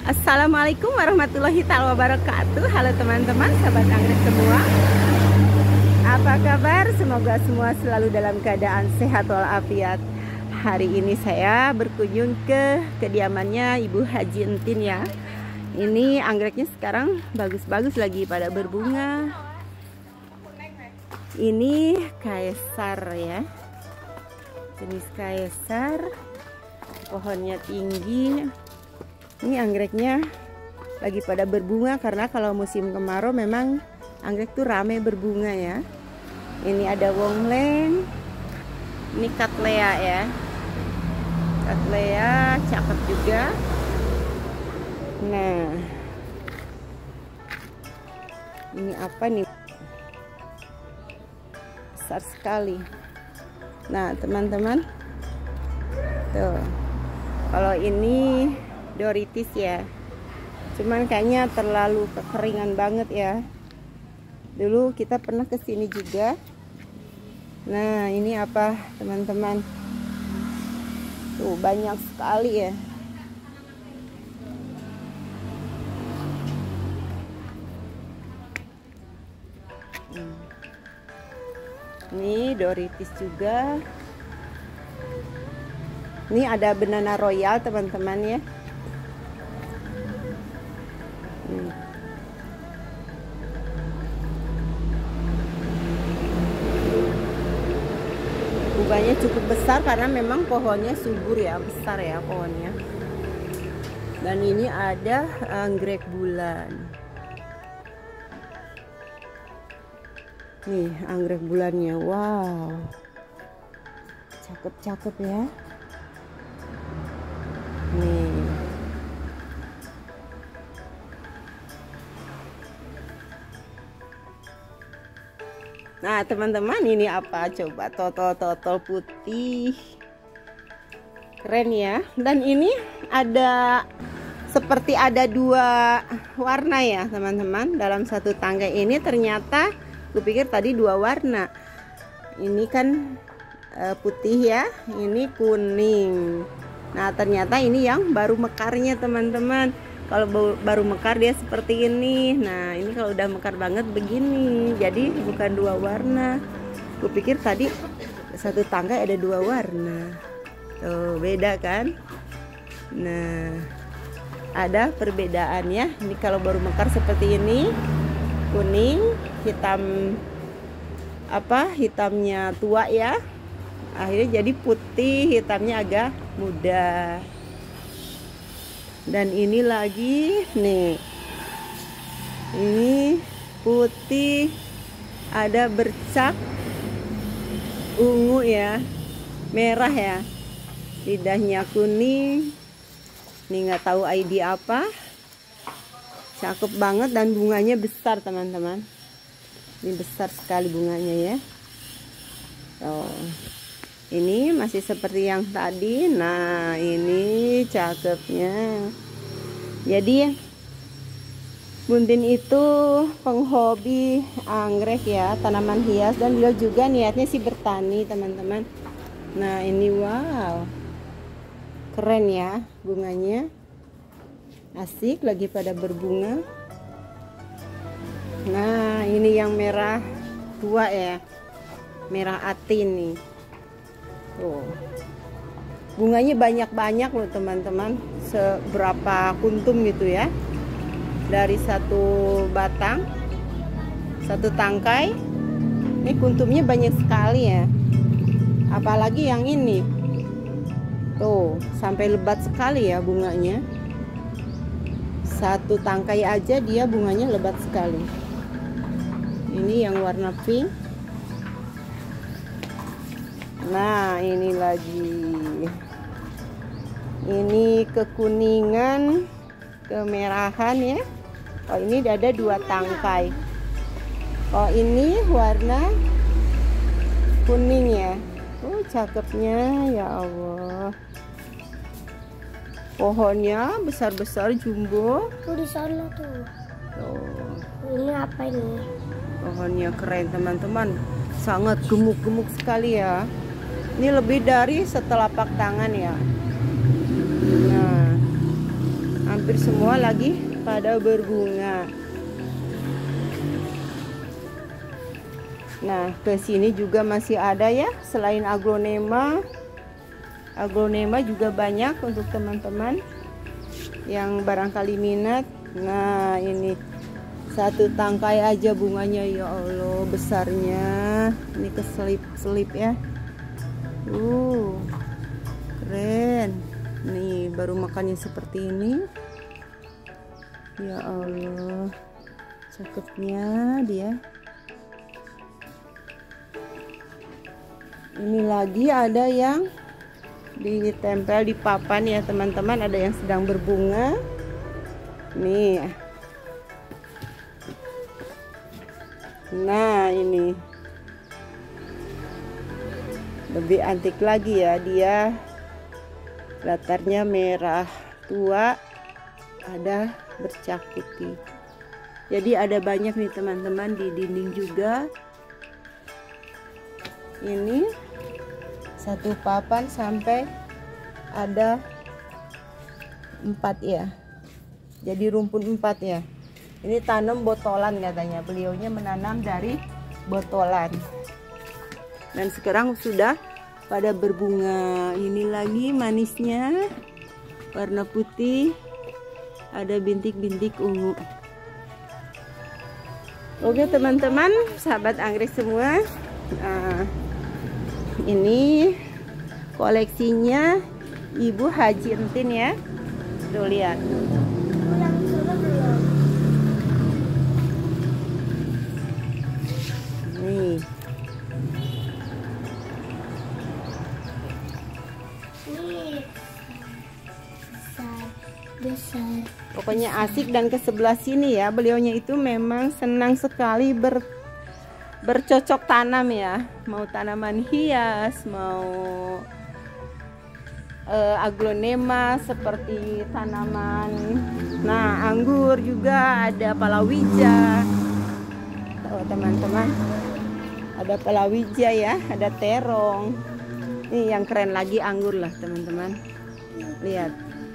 Assalamualaikum warahmatullahi wabarakatuh. Halo teman-teman, sahabat anggrek semua. Apa kabar? Semoga semua selalu dalam keadaan sehat walafiat. Hari ini saya berkunjung ke kediamannya Ibu Haji Entin ya. Ini anggreknya sekarang bagus-bagus lagi pada berbunga. Ini kaisar ya. Jenis kaisar. Pohonnya tinggi. Ini anggreknya lagi pada berbunga karena kalau musim kemarau memang anggrek tuh rame berbunga ya. Ini ada wongleng. Ini cattleya ya. Cattleya cakep juga. Nah, ini apa nih? Besar sekali. Nah, teman-teman. Tuh. Kalau ini Doritis ya, cuman kayaknya terlalu kekeringan banget ya. Dulu kita pernah kesini juga. Nah, ini apa teman-teman? Tuh banyak sekali ya. Ini Doritis juga. Ini ada banana royal teman-teman ya. Bunganya cukup besar karena memang pohonnya subur ya, besar ya pohonnya. Dan ini ada anggrek bulan. Nih anggrek bulannya, wow, cakep-cakep ya. Nih. Nah teman-teman, ini apa coba? Totol putih, keren ya. Dan ini ada seperti ada dua warna ya teman-teman. Dalam satu tangkai ini ternyata kupikir tadi dua warna. Ini kan putih ya, ini kuning. Nah ternyata ini yang baru mekarnya teman-teman. Kalau baru mekar dia seperti ini. Nah ini kalau udah mekar banget begini. Jadi bukan dua warna. Kupikir tadi satu tangkai ada dua warna. Tuh beda kan. Nah ada perbedaannya. Ini kalau baru mekar seperti ini, kuning, hitam, apa hitamnya tua ya. Akhirnya jadi putih, hitamnya agak muda. Dan ini lagi nih, ini putih, ada bercak ungu ya, merah ya, lidahnya kuning. Ini nggak tahu ID apa, cakep banget dan bunganya besar teman-teman. Ini besar sekali bunganya ya. Oh. Ini masih seperti yang tadi. Nah ini cakepnya. Jadi Buntin itu penghobi anggrek ya, tanaman hias. Dan beliau juga niatnya sih bertani teman-teman. Nah ini wow, keren ya bunganya. Asik lagi pada berbunga. Nah ini yang merah tua ya, merah atin nih. Oh. Bunganya banyak-banyak loh teman-teman, seberapa kuntum gitu ya. Dari satu batang, satu tangkai, ini kuntumnya banyak sekali ya. Apalagi yang ini, tuh sampai lebat sekali ya bunganya. Satu tangkai aja dia bunganya lebat sekali. Ini yang warna pink. Nah ini lagi, ini kekuningan, kemerahan ya. Oh ini ada dua tangkai. Oh ini warna kuning ya. Oh cakepnya ya Allah. Pohonnya besar-besar jumbo. Tuh di sana tuh. Oh. Ini apa ini? Pohonnya keren teman-teman, sangat gemuk-gemuk sekali ya. Ini lebih dari setelapak tangan ya. Nah, hampir hampir semua lagi pada berbunga. Nah, ke sini juga masih ada ya, selain aglonema. Aglonema juga banyak untuk teman-teman yang barangkali minat. Nah, ini satu tangkai aja bunganya, ya Allah besarnya. Ini keselip-selip ya. Keren. Nih baru makannya seperti ini. Ya Allah, cakepnya dia. Ini lagi ada yang ditempel di papan ya teman-teman. Ada yang sedang berbunga. Nih. Nah, ini lebih antik lagi ya, dia latarnya merah tua, ada bercak putih. Jadi ada banyak nih teman-teman di dinding juga. Ini satu papan sampai ada 4 ya. Jadi rumpun 4 ya. Ini tanam botolan katanya. Beliaunya menanam dari botolan. Dan sekarang sudah pada berbunga. Ini lagi manisnya, warna putih, ada bintik-bintik ungu. Oke teman-teman, sahabat anggrek semua, ini koleksinya Ibu Haji Entin ya. Tuh lihat. Nih. Besar. Pokoknya asik. Dan ke sebelah sini ya, beliaunya itu memang senang sekali bercocok tanam ya. Mau tanaman hias, mau aglonema seperti tanaman. Nah, anggur juga ada, palawija. Oh teman-teman, ada palawija ya, ada terong. Ini yang keren lagi anggur lah teman-teman. Lihat.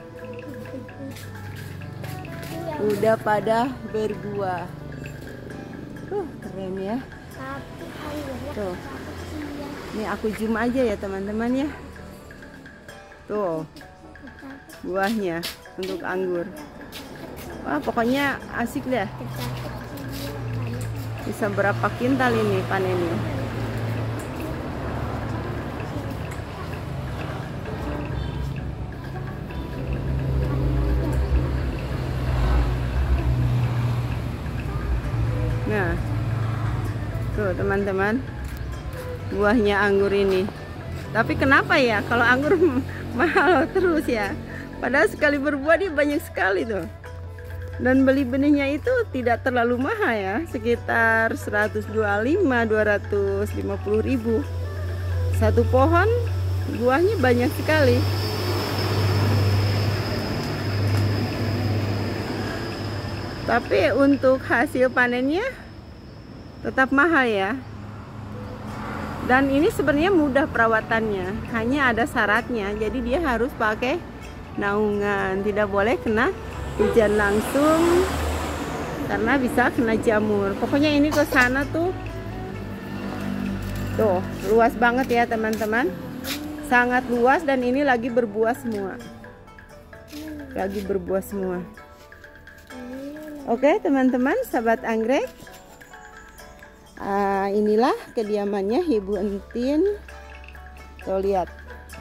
Udah pada berbuah. Keren ya. Tuh. Ini aku zoom aja ya teman-teman ya. Tuh. Buahnya untuk anggur. Wah, pokoknya asik deh. Bisa berapa kintal ini panennya? Nah, tuh teman-teman, buahnya anggur ini. Tapi kenapa ya kalau anggur mahal terus ya? Padahal sekali berbuah dia banyak sekali tuh. Dan beli benihnya itu tidak terlalu mahal ya, sekitar 125-250 ribu. Satu pohon buahnya banyak sekali. Tapi untuk hasil panennya tetap mahal ya. Dan ini sebenarnya mudah perawatannya, hanya ada syaratnya. Jadi dia harus pakai naungan, tidak boleh kena hujan langsung karena bisa kena jamur. Pokoknya ini ke sana tuh luas banget ya teman-teman, sangat luas. Dan ini lagi berbuah semua, lagi berbuah semua. Oke teman-teman, sahabat anggrek, inilah kediamannya Ibu Entin. Tuh lihat,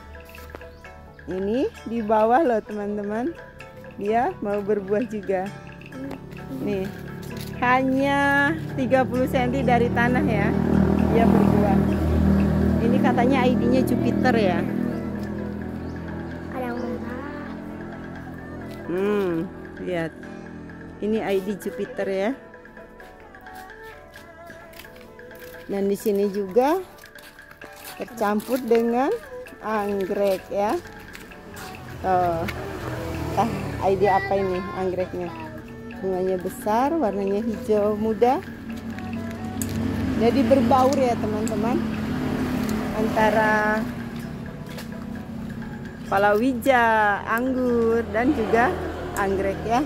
ini di bawah loh teman-teman, dia mau berbuah juga. Nih, hanya 30 cm dari tanah ya, dia berbuah. Ini katanya ID-nya Jupiter ya. Ada merah. Lihat. Ini ID Jupiter ya. Dan di sini juga tercampur dengan anggrek ya. ID apa ini anggreknya? Bunganya besar, warnanya hijau muda. Jadi berbaur ya teman-teman, antara palawija, anggur, dan juga anggrek ya.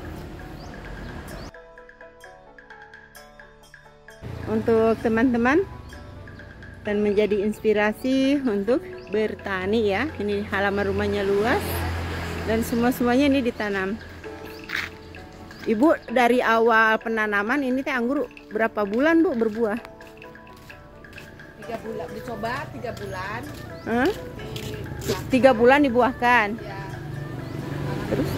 Untuk teman-teman dan menjadi inspirasi untuk bertani ya. Ini halaman rumahnya luas dan semuanya ini ditanam. Ibu, dari awal penanaman ini teh anggur berapa bulan Bu berbuah? 3 bulan, dicoba 3 bulan. 3 bulan dibuahkan. Ya. Terus?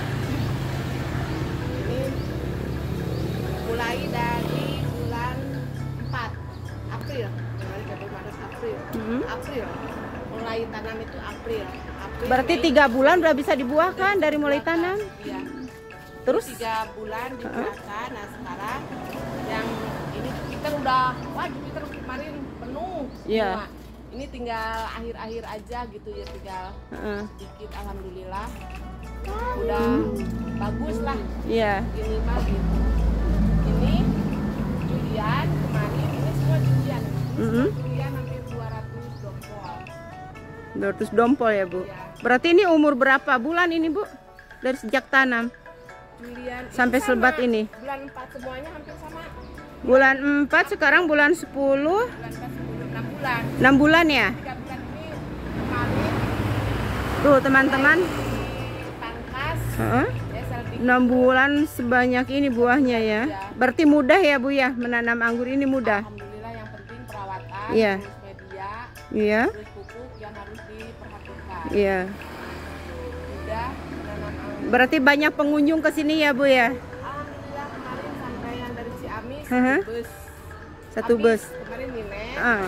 Ini mulai dari bulan 4 April, Maret, April. April. Mulai tanam itu April. Berarti 3 bulan udah bisa dibuahkan dari mulai tanam. Iya. Terus 3 bulan dibuahkan. Nah sekarang yang ini Jupiter udah, wah Jupiter kemarin penuh Iya. semua. Ini tinggal akhir-akhir aja gitu ya, tinggal sedikit. Alhamdulillah udah bagus lah. Iya. Ini mah gitu. Ini durian kemarin, ini semua durian. Ini semua durian hampir 200 dompol. 200 dompol ya Bu. Iya. Berarti ini umur berapa bulan ini Bu? Dari sejak tanam Durian sampai ini selebat sama. ini. Bulan 4 semuanya hampir sama. Bulan 4 sekarang bulan 10. Bulan 4 10 6 bulan. 6 bulan ya. 3 bulan ini kemarin Tuh teman-teman. pangkas. Heeh. Ya, 6 bulan sebanyak ini buahnya ya. Berarti mudah ya Bu ya menanam anggur ini mudah. Alhamdulillah, yang penting perawatan, Iya. terus media, Iya. terus pupuk yang harus diperhatikan. Iya. Udah menanam anggur. Berarti banyak pengunjung ke sini ya Bu ya. Alhamdulillah kemarin sampai yang dari Ciamis Satu Habis, bus. Kemarin Nine, Ah.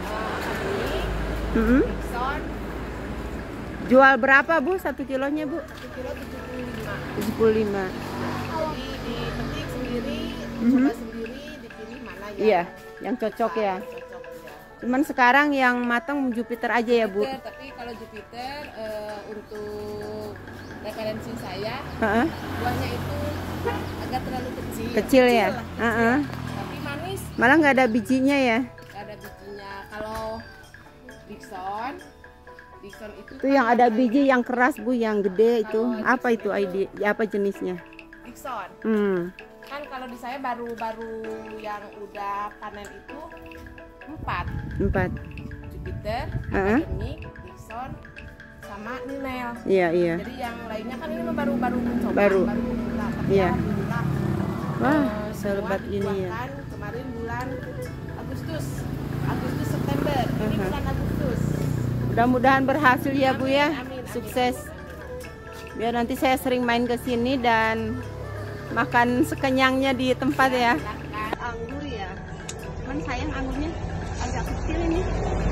Abni, Dixon, Jual berapa Bu 1 kilonya Bu? 1 kilo 75. 75. Jadi dipetik sendiri, coba sendiri, dipilih mana ya. Iya, yang cocok ya. Cocok ya. Cuman sekarang yang matang Jupiter aja ya Bu. Jupiter, tapi kalau Jupiter untuk referensi saya, Heeh. buahnya itu agak terlalu kecil. Kecil ya? lah, kecil. Heeh. Tapi manis, Malah nggak ada bijinya ya. gak ada bijinya. Kalau Dixon Itu yang ada biji yang keras Bu, yang gede itu. Apa itu ID? Ya, apa jenisnya? Dixon. Kan kalau di saya baru-baru yang udah panen itu 4. Jupiter, Akademik, Dixon, sama Ninel. Iya, iya. Jadi yang lainnya kan ini baru-baru mencoba, Baru. pemula. Tapi Iya. alhamdulillah. Wah, semua selebat ini ya. dibuahkan kemarin bulan Agustus, September. Ini bulan Agustus. Mudah-mudahan berhasil ya Bu ya. Amin, amin. Sukses. Biar nanti saya sering main ke sini dan makan sekenyangnya di tempat ya. Anggur ya. Cuman sayang anggurnya agak kecil ini.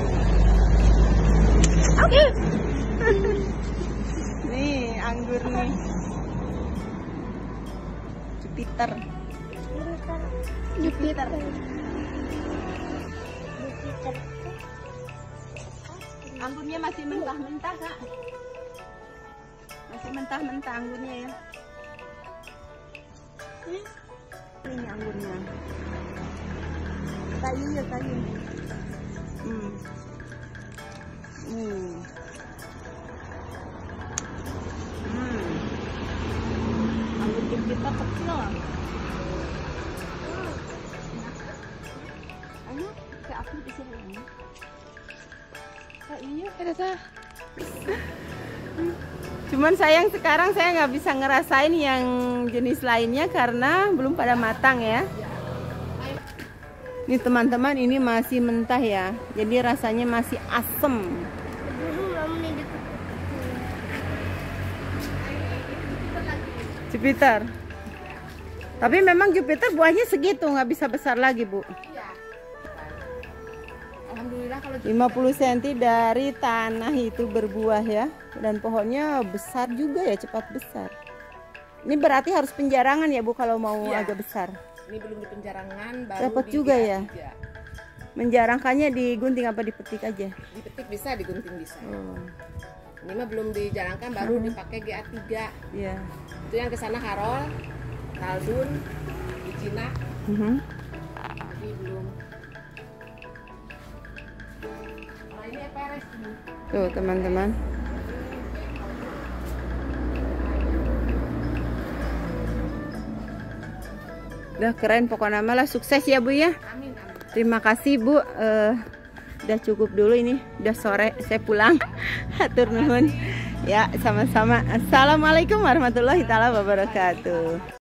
Oke. Nih anggur nih. Jupiter. Jupiter. Anggurnya masih mentah-mentah Kak. Masih mentah-mentah anggurnya ya. Ini anggurnya. Kayu ya kayu. Anggur kita kecil. Ayo, kayak aku di sini. Iya, rasa. Cuman sayang sekarang saya nggak bisa ngerasain yang jenis lainnya karena belum pada matang ya. Ini teman-teman, ini masih mentah ya, jadi rasanya masih asem. Jupiter. Tapi memang Jupiter buahnya segitu, nggak bisa besar lagi Bu. Iya. Alhamdulillah kalau 50 cm dari tanah itu berbuah ya. Dan pohonnya besar juga ya, cepat besar. Ini berarti harus penjarangan ya Bu kalau mau Iya. agak besar. ini belum di penjarangan, baru Dapat di juga GA3. ya? Menjarangkannya digunting apa dipetik aja? Dipetik bisa, digunting bisa. Oh, Ini mah belum dijalankan, baru dipakai GA3. iya. Itu yang kesana Harol, Kaldun, di Cina. Jadi belum. Nah ini Everest ini. Tuh teman-teman. Udah keren pokoknya malah sukses ya Bu ya. Amin. Terima kasih Bu. Udah cukup dulu ini. Udah sore saya pulang. Hatur nuhun. Ya sama-sama. Assalamualaikum warahmatullahi taala wabarakatuh.